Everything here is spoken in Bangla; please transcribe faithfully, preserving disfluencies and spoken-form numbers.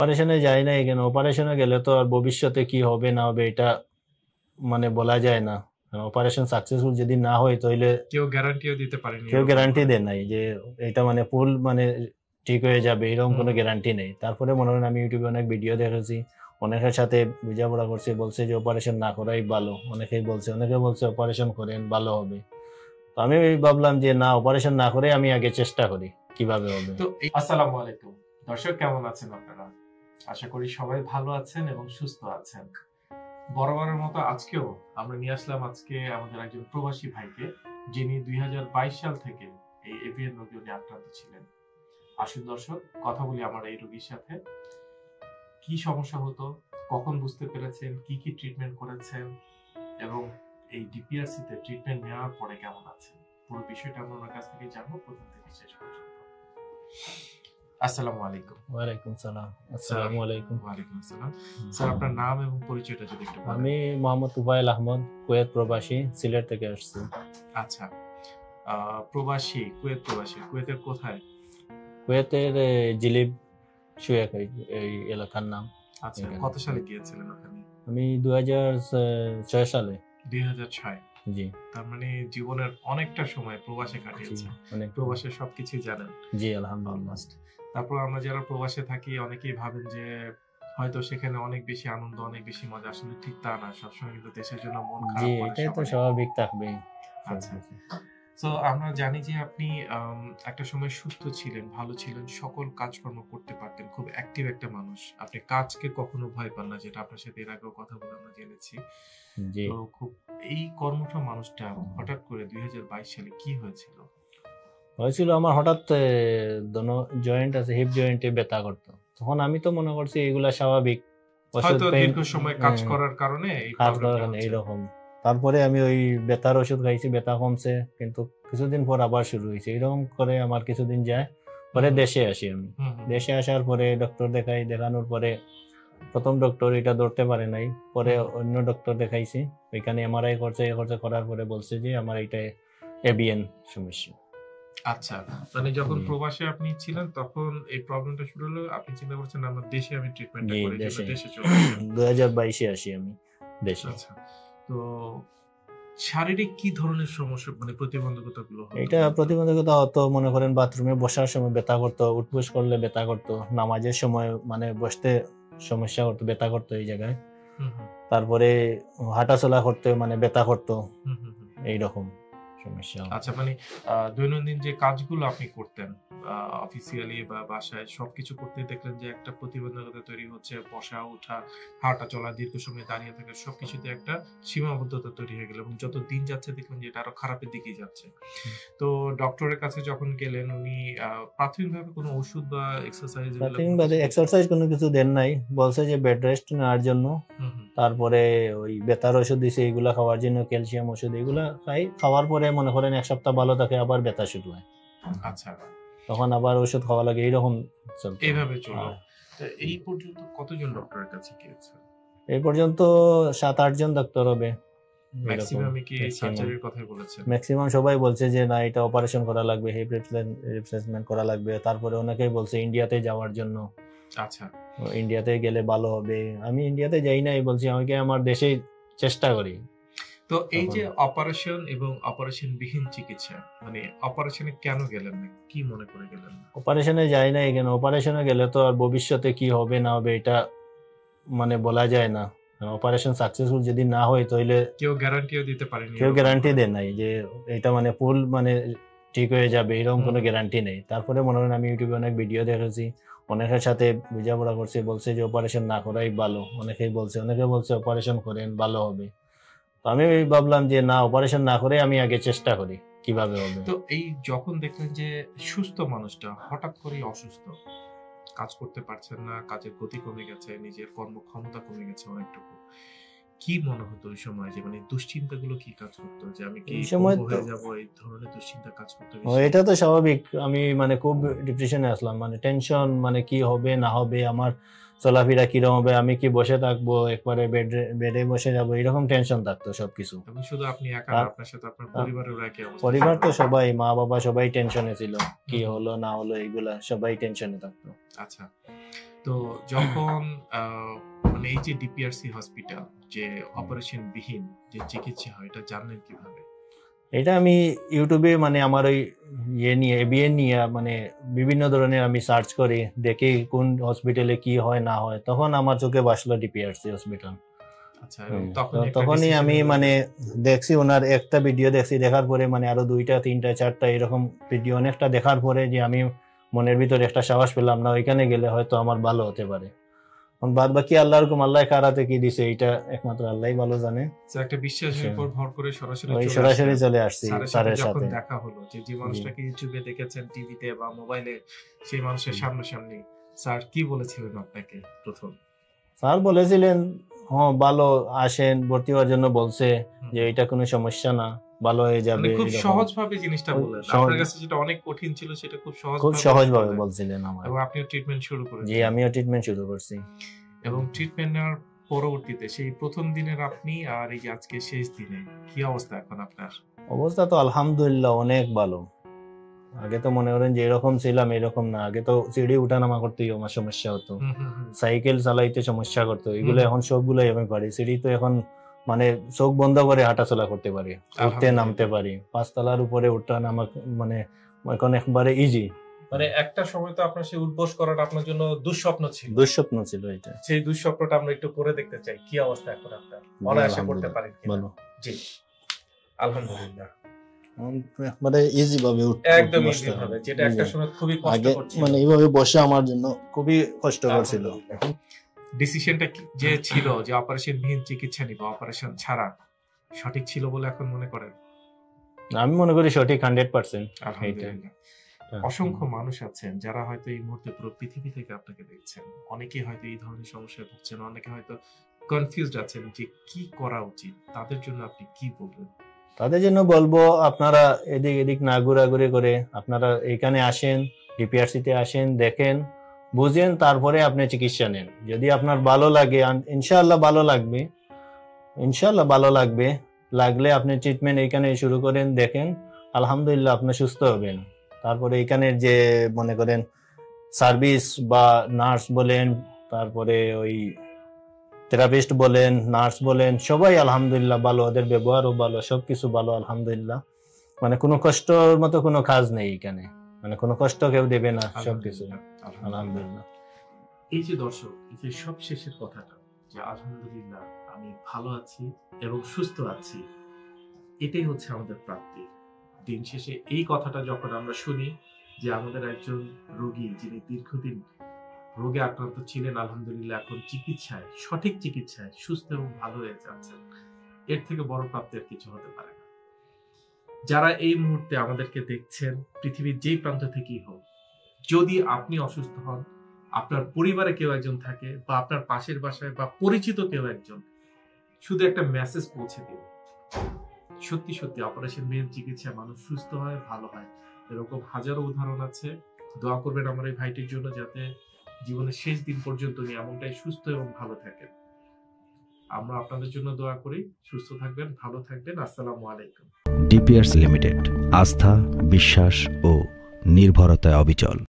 অপারেশনে যাই না, এখানে অপারেশনে গেলে তো আর ভবিষ্যতে কি হবে না হবে এটা মানে বলা যায় না। অপারেশন সাকসেসফুল যদি না হয় তাহলে কেউ গ্যারান্টিও দিতে পারেনি, কেউ গ্যারান্টি দেয় নাই যে এটা মানে ফুল মানে ঠিক হয়ে যাবে, এরকম কোনো গ্যারান্টি নেই। তারপরে মনে হয় আমি ইউটিউবে অনেক ভিডিও দেখেছি, অনেকের সাথে বোঝাপড়া করছে, বলছে যে অপারেশন না করাই ভালো। অনেকেই বলছে, অনেকে বলছে অপারেশন করেন ভালো হবে। তো আমি ভাবলাম যে না, অপারেশন না করে আমি আগে চেষ্টা করি কিভাবে হবে। তো আসসালামু আলাইকুম দর্শক, কেমন আছেন আপনারা? আশা করি সবাই ভালো আছেন এবং সুস্থ আছেন। বরাবরের মতো আজকেও আমরা নিয়ে আসলাম আজকে আমাদের একজন প্রবাসী ভাইকে, যিনি দুই হাজার বাইশ সাল থেকে এই এভিয়ান রোগে উনি আক্রান্ত ছিলেন। আসুন দর্শক, কথা বলি আমার এই রোগীর সাথে। কি সমস্যা হতো, কখন বুঝতে পেরেছেন, কি কি ট্রিটমেন্ট করেছেন এবং এই ডিপিআরসি তে ট্রিটমেন্ট নেওয়ার পরে কেমন আছেন, পুরো বিষয়টা আমরা ওনার কাছ থেকে জানবো প্রথম থেকে শেষ পর্যন্ত। আসসালামু আলাইকুম। ওয়ালাইকুম সালাম। আসসালামু আলাইকুম। ওয়ালাইকুম আসসালাম। স্যার, আপনার নাম এবং পরিচয়টা যদি একটু বলেন। আমি মোহাম্মদ তুফাইল আহমদ, কুয়েত প্রবাসী, সিলেট থেকে আসছি। আচ্ছা, প্রবাসী, কুয়েত প্রবাসী, কুয়েতের কোথায়? কুয়েতের জিলিব শুয়েক এই এলাকার নাম। আচ্ছা, কত সালে গিয়েছিলেন ওখানে? আমি দুই হাজার ছয় সালে। দুই হাজার ছয়। জি। তার মানে জীবনের অনেকটা সময় প্রবাসে কাটিয়েছেন, প্রবাসে সবকিছু জানেন। জি আলহামদুলিল্লাহ। তারপর আমরা যারা প্রবাসে থাকি অনেকেই ভাবেন যে হয়তো সেখানে অনেক বেশি আনন্দ, অনেক বেশি মজা। আসলে ঠিক তা না, সবসময় কিন্তু দেশের জন্য মন খারাপ। জি, এটাই তো স্বাভাবিক থাকবে। আচ্ছা, তো আমরা জানি যে আপনি একটা সময় সুস্থ ছিলেন, ভালো ছিলেন, সকল কাজকর্ম করতে পারতেন, খুব অ্যাক্টিভ একটা মানুষ। আপনি কাজকে কখনো ভয় পান না, যেটা আপনার সাথে এর আগেও কথা বলে আমরা জেনেছি। তো খুব এই কর্মঠ মানুষটা হঠাৎ করে দুই হাজার বাইশ সালে কি হয়েছিল? হয়েছিল আমার হঠাৎ দোনো জয়েন্ট আছে, হিপ জয়েন্টে ব্যথা করতো। তখন আমি তো মনে করছি এগুলা স্বাভাবিক, হয়তো দীর্ঘ সময় কাজ করার কারণে এইরকম। তারপরে আমি ওই ব্যথার ওষুধ খাইছি, ব্যথা কমছে, কিন্তু কিছুদিন পর আবার শুরু হয়েছে। এরকম করে আমার কিছুদিন যায়, পরে দেশে আসি আমি। দেশে আসার পরে ডক্টর দেখাই, দেখানোর পরে প্রথম ডক্টর এটা ধরতে পারে নাই, পরে অন্য ডক্টর দেখাইছি, ওইখানে এমআরআই করছে, এ করছে, করার পরে বলছে যে আমার এটা এভিএন সমস্যা। আচ্ছা, মানে যখন প্রবাসে আপনি ছিলেন তখন এই প্রবলেমটা শুরু হলো, আপনি চিন্তা করছেন আমার দেশে আমি ট্রিটমেন্টটা করি, দেশে চলে আসেন। দুই হাজার বাইশে আসি আমি দেশে। আচ্ছা, তো শারীরিক কি ধরনের সমস্যা, মানে প্রতিবন্ধকতা গুলো? এটা প্রতিবন্ধকতা হতো, মনে করেন বাথরুমে বসার সময় ব্যথা করতো, উঠবস করলে ব্যথা করতো, নামাজের সময় মানে বসতে সমস্যা করতো, ব্যথা করতো এই জায়গায়। তারপরে হাঁটা চলা করতে মানে ব্যথা করতো, এইরকম সমস্যা। আচ্ছা, মানে দৈনন্দিন যে কাজগুলো আপনি করতেন অফিসিয়ালি বা বাসায়, সবকিছু করতে দেখলেন যে একটা প্রতিবন্ধকতা তৈরি হচ্ছে, বসা ওঠা, হাঁটা চলা, দীর্ঘ সময় দাঁড়িয়ে থাকা, সবকিছুতে একটা সীমাবদ্ধতা তৈরি হয়ে গেল এবং যত দিন যাচ্ছে দেখলেন যে এটা আরো খারাপের দিকেই যাচ্ছে। তো ডক্টরের কাছে যখন গেলেন, উনি প্রাথমিকভাবে কোনো ওষুধ বা এক্সারসাইজ? প্রাথমিকভাবে এক্সারসাইজ কোনো কিছু দেন নাই, বলছে যে বেড রেস্ট নেওয়ার জন্য। তারপরে ওই ব্যথার ওষুধ দিছে, এগুলা খাওয়ার জন্য, ক্যালসিয়াম ওষুধ, এগুলা খাই। খাওয়ার পরে মনে করেন এক সপ্তাহ ভালো থাকে, আবার ব্যথা শুরু হয়। আচ্ছা, তখন আবার ওষুধ খাওয়া লাগে, এইরকম এইভাবে চলো। তো এই পর্যন্ত কতজন ডক্টরের কাছে গিয়েছেন? এই পর্যন্ত সাত আট জন ডক্টর হবে। ম্যাক্সিমাম কি সার্জারির কথা বলেছেন? ম্যাক্সিমাম সবাই বলছে যে না, এটা অপারেশন করা লাগবে, হিপ রিপ্লেসমেন্ট করা লাগবে। তারপরে অনেকেই বলছে ইন্ডিয়াতে যাওয়ার জন্য। আচ্ছা, ইন্ডিয়াতে গেলে ভালো হবে। আমি ইন্ডিয়াতে যাই নাই, বলছি আমাকে আমার দেশেই চেষ্টা করি। তো এই যে অপারেশন এবং অপারেশন বিহীন চিকিৎসা, মানে অপারেশনে কেন গেলেন না, কি মনে করে গেলেন না? অপারেশনে যাই না, এখানে অপারেশনে গেলে তো আর ভবিষ্যতে কি হবে না হবে এটা মানে বলা যায় না। অপারেশন সাকসেসফুল যদি না হয় তাহলে কেউ গ্যারান্টিও দিতে পারেনি, কেউ গ্যারান্টি দেয় নাই যে এটা মানে ফুল মানে ঠিক হয়ে যাবে, এরকম কোনো গ্যারান্টি নেই। তারপরে মনে হয় আমি ইউটিউবে অনেক ভিডিও দেখেছি, অনেকের সাথে বোঝাপড়া করছে, বলছে যে অপারেশন না করাই ভালো। অনেকেই বলছে, অনেকে বলছে অপারেশন করেন ভালো হবে। তো আমি ভাবলাম যে না, অপারেশন না করে আমি আগে চেষ্টা করি কিভাবে হবে। তো এই যখন দেখলেন যে সুস্থ মানুষটা হঠাৎ করে অসুস্থ, কাজ করতে পারছেন না, কাজের গতি কমে গেছে, নিজের কর্মক্ষমতা কমে গেছে অনেকটুকু, কি মনে হতো ওই সময়? যে মানে দুশ্চিন্তাগুলো কি কাজ করতো, যে আমি কি পঙ্গু হয়ে যাব, এই ধরনের দুশ্চিন্তা কাজ করতো? এটা তো স্বাভাবিক। আমি মানে খুব ডিপ্রেশনে আসলাম, মানে টেনশন, মানে কি হবে না হবে, আমার চলাফেরা কিরকম হবে, আমি কি বসে থাকবো, একবারে বেডে বেডে বসে যাবো, এরকম টেনশন থাকতো সবকিছু। শুধু আপনি একা না, আপনার সাথে আপনার পরিবারের একই অবস্থা? পরিবার তো সবাই, মা বাবা সবাই টেনশনে ছিল, কি হলো না হলো এগুলা সবাই টেনশনে থাকতো। আচ্ছা, তো যখন আহ, মানে এই যে ডিপিআরসি হসপিটাল যে অপারেশন বিহীন যে চিকিৎসা হয় এটা জানলেন কিভাবে? এটা আমি ইউটিউবে মানে আমার ওই ইয়ে নিয়ে এবিএন নিয়ে মানে বিভিন্ন ধরনের আমি সার্চ করি, দেখি কোন হসপিটালে কি হয় না হয়, তখন আমার চোখে বাসলো ডিপিআরসি হসপিটাল। আচ্ছা, এবং তখন একটা তখনই decision আমি নিলেন? মানে দেখছি ওনার একটা ভিডিও দেখছি, দেখার পরে মানে আরো দুইটা তিনটা চারটা এরকম ভিডিও অনেকটা দেখার পরে যে আমি মনের ভিতরে একটা সাহস পেলাম, না ওইখানে গেলে হয়তো আমার ভালো হতে পারে। বাদ বাকি আল্লাহর হুকুম, আল্লাহ কারাতে কি দিছে এটা একমাত্র আল্লাহই ভালো জানে। তো একটা বিশ্বাসের উপর ভর করে সরাসরি ওই চলে সরাসরি আসলেন। চলে আসছি স্যারের সাথে স্যারের যখন সাথে। দেখা হলো, যে যে মানুষটাকে ইউটিউবে দেখেছেন, টিভিতে বা মোবাইলে, সেই মানুষের সামনাসামনি স্যার কি বলেছিলেন আপনাকে প্রথম? স্যার বলেছিলেন হ্যাঁ ভালো, আসেন, ভর্তি হওয়ার জন্য বলছে, হুম। যে এটা কোনো সমস্যা না, ভালো হয়ে যাবে। মানে খুব এরকম। সহজভাবে জিনিসটা খুব বললেন। সহজ- আপনার কাছে যেটা অনেক কঠিন ছিল সেটা খুব সহজ খুব সহজ ভাবে বলছিলেন আমার। এবং আপনিও ট্রিটমেন্ট শুরু জি করেছেন। আমিও ট্রিটমেন্ট শুরু করছি। এবং ট্রিটমেন্ট নেওয়ার পরবর্তীতে সেই প্রথম দিনের আপনি আর এই যে আজকে শেষ দিনে কি অবস্থা এখন আপনার? অবস্থা তো আলহামদুলিল্লাহ অনেক ভালো। আগে তো মনে করেন যে এরকম ছিলাম এরকম না, আগে তো সিঁড়ি উঠানামা করতেই আমার সমস্যা হতো, হুম হুম হুম। সাইকেল চালাইতে সমস্যা করতো, এগুলো হুম। এখন সবগুলোই আমি পারি। সিঁড়ি তো এখন মানে চোখ বন্ধ করে হাঁটাচলা করতে পারি, উঠতে আলহামদুলিল্লাহ। নামতে পারি, পাঁচতলার উপরে উঠতে নামা মানে এখন একবারে ইজি। মানে একটা সময় তো আপনার সেই উঠবোস করাটা আপনার জন্য দুঃস্বপ্ন ছিল। দুঃস্বপ্ন ছিল এটা। সেই দুঃস্বপ্নটা আমরা একটু করে দেখতে চাই, কি অবস্থা এখন আপনার? অনায়াসে করতে পারেন কিনা? ভালো, জি আলহামদুলিল্লাহ, মানে ইজি ভাবে উঠতে একদম বসতে ইজি হয়। ভাবে, যেটা একটা Easy। সময় খুবই আগে কষ্টকর ছিল। মানে এইভাবে বসে আমার জন্য খুবই কষ্টকর ছিল। ডিসিশনটা যে ছিল যে অপারেশন বিহীন চিকিৎসা নিব, অপারেশন ছাড়া, সঠিক ছিল বলে এখন মনে করেন? আমি মনে করি সঠিক হান্ড্রেড পার্সেন্ট। আলহামদুলিল্লাহ। অসংখ্য মানুষ আছেন যারা হয়তো এই মুহূর্তে পুরো পৃথিবী থেকে আপনাকে দেখছেন, অনেকে হয়তো এই ধরনের সমস্যায় ভুগছেন, অনেকে হয়তো কনফিউজড আছেন যে কি করা উচিত, তাদের জন্য আপনি কি বলবেন? তাদের জন্য বলবো আপনারা এদিক এদিক না ঘোরাঘুরি করে আপনারা এখানে আসেন, ডিপিআরসি তে আসেন, দেখেন, বুঝেন, তারপরে আপনি চিকিৎসা নেন। যদি আপনার ভালো লাগে, আন- ইনশাআল্লাহ ভালো লাগবে, ইনশাআল্লাহ ভালো লাগবে, লাগলে আপনি ট্রিটমেন্ট এখানে শুরু করেন, দেখেন, আলহামদুলিল্লাহ আপনি সুস্থ হবেন। তারপরে এখানের যে মনে করেন সার্ভিস বা নার্স বলেন, তারপরে ওই থেরাপিস্ট বলেন, নার্স বলেন, সবাই আলহামদুলিল্লাহ ভালো, ওদের ব্যবহারও ভালো, সবকিছু ভালো আলহামদুলিল্লাহ। মানে কোনো কষ্টর মতো কোনো কাজ নেই এখানে, মানে কোনো কষ্ট কেউ দেবে না, সবকিছু আলহামদুলিল্লাহ। এই যে দর্শক, এই যে সব শেষের কথাটা, যে আলহামদুলিল্লাহ আমি ভালো আছি এবং সুস্থ আছি, এটাই হচ্ছে আমাদের প্রাপ্তি। দিন শেষে এই কথাটা যখন আমরা শুনি যে আমাদের একজন রোগী যিনি দীর্ঘদিন রোগে আক্রান্ত ছিলেন, আলহামদুলিল্লাহ এখন চিকিৎসায়, সঠিক চিকিৎসায় সুস্থ এবং ভালো হয়ে যাচ্ছেন, এর থেকে বড় প্রাপ্তির কিছু হতে পারে না। যারা এই মুহূর্তে আমাদেরকে দেখছেন, পৃথিবীর যেই প্রান্ত থেকেই হোক, যদি আপনি অসুস্থ হন, আপনার পরিবারে কেউ একজন থাকে বা আপনার পাশের বাসায় বা পরিচিত কেউ একজন, শুধু একটা মেসেজ পৌঁছে দিন। সত্যি সত্যি অপারেশন বিহীন চিকিৎসায় মানুষ সুস্থ হয়, ভালো হয়। এরকম হাজারো উদাহরণ আছে। দোয়া করবেন আমার এই ভাইটির জন্য, যাতে জীবনের শেষ দিন পর্যন্ত উনি এমনটাই সুস্থ এবং ভালো থাকেন। আমরা আপনাদের জন্য দোয়া করি। সুস্থ থাকবেন, ভালো থাকবেন। আসসালামু আলাইকুম। ডিপিআরসি লিমিটেড, আস্থা, বিশ্বাস ও নির্ভরতায় অবিচল।